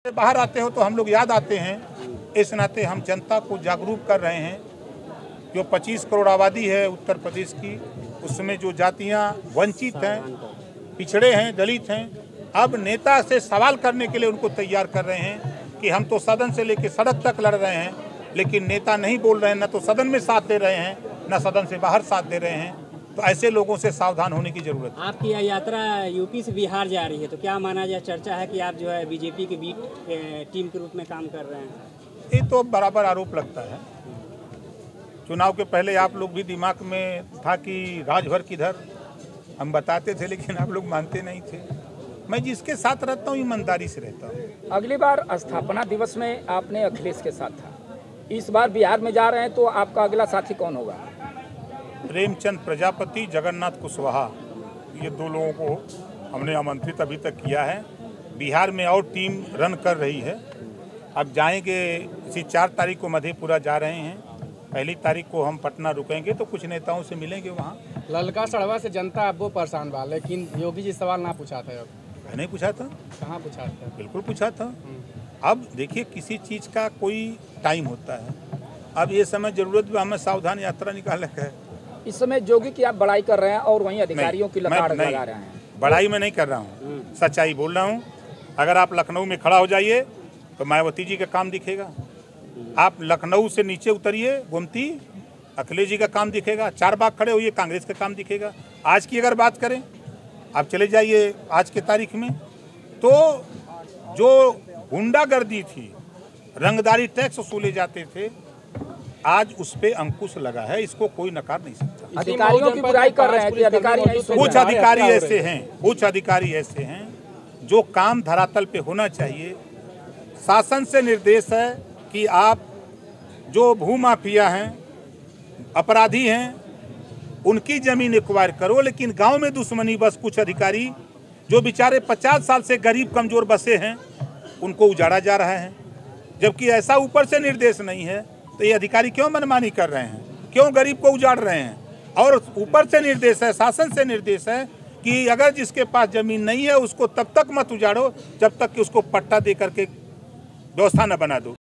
बाहर आते हो तो हम लोग याद आते हैं। इस नाते हम जनता को जागरूक कर रहे हैं। जो 25 करोड़ आबादी है उत्तर प्रदेश की, उसमें जो जातियां वंचित हैं, पिछड़े हैं, दलित हैं, अब नेता से सवाल करने के लिए उनको तैयार कर रहे हैं कि हम तो सदन से लेकर सड़क तक लड़ रहे हैं, लेकिन नेता नहीं बोल रहे हैं, न तो सदन में साथ दे रहे हैं, न सदन से बाहर साथ दे रहे हैं। तो ऐसे लोगों से सावधान होने की जरूरत है। आपकी यह यात्रा यूपी से बिहार जा रही है, तो क्या माना जाए, चर्चा है कि आप जो है बीजेपी के बीच टीम के रूप में काम कर रहे हैं? ये तो बराबर आरोप लगता है। चुनाव के पहले आप लोग भी दिमाग में था कि राजभर किधर, हम बताते थे, लेकिन आप लोग मानते नहीं थे। मैं जिसके साथ रहता हूँ ईमानदारी से रहता हूँ। अगली बार स्थापना दिवस में आपने अखिलेश के साथ था, इस बार बिहार में जा रहे हैं, तो आपका अगला साथी कौन होगा? प्रेमचंद प्रजापति, जगन्नाथ कुशवाहा, ये दो लोगों को हमने आमंत्रित अभी तक किया है। बिहार में और टीम रन कर रही है। अब जाएंगे, इसी 4 तारीख को मधेपुरा जा रहे हैं, 1 तारीख को हम पटना रुकेंगे, तो कुछ नेताओं से मिलेंगे वहाँ। ललका सड़वा से जनता अब वो परेशान बा, लेकिन योगी जी सवाल ना पूछा था। अब नहीं पूछा था? कहाँ पूछा था? बिल्कुल पूछा था। अब देखिए, किसी चीज़ का कोई टाइम होता है। अब ये समय जरूरत भी हमें सावधान यात्रा निकालने का है। इस समय जोगी की आप बड़ाई कर रहे हैं और वहीं अधिकारियों की लताड़ लगा रहे हैं। बड़ाई में नहीं कर रहा हूँ, सच्चाई बोल रहा हूँ। अगर आप लखनऊ में खड़ा हो जाइए तो मायावती जी का काम दिखेगा। आप लखनऊ से नीचे उतरिए, गोमती, अखिलेश जी का काम दिखेगा। 4 बाग खड़े होइए, कांग्रेस का काम दिखेगा। आज की अगर बात करें, आप चले जाइए आज के तारीख में, तो जो गुंडागर्दी थी, रंगदारी टैक्स वसूले जाते थे, आज उस पे अंकुश लगा है। इसको कोई नकार नहीं सकता। अधिकारियों की बुराई कर रहे हैं कि अधिकारी कुछ अधिकारी ऐसे हैं, कुछ अधिकारी ऐसे हैं जो काम धरातल पे होना चाहिए। शासन से निर्देश है कि आप जो भूमाफिया हैं, अपराधी हैं, उनकी जमीन एक्वायर करो, लेकिन गांव में दुश्मनी बस कुछ अधिकारी जो बेचारे 50 साल से गरीब कमजोर बसे हैं, उनको उजाड़ा जा रहा है। जबकि ऐसा ऊपर से निर्देश नहीं है, तो ये अधिकारी क्यों मनमानी कर रहे हैं, क्यों गरीब को उजाड़ रहे हैं? और ऊपर से निर्देश है, शासन से निर्देश है कि अगर जिसके पास जमीन नहीं है उसको तब तक मत उजाड़ो जब तक कि उसको पट्टा दे करके व्यवस्था न बना दो।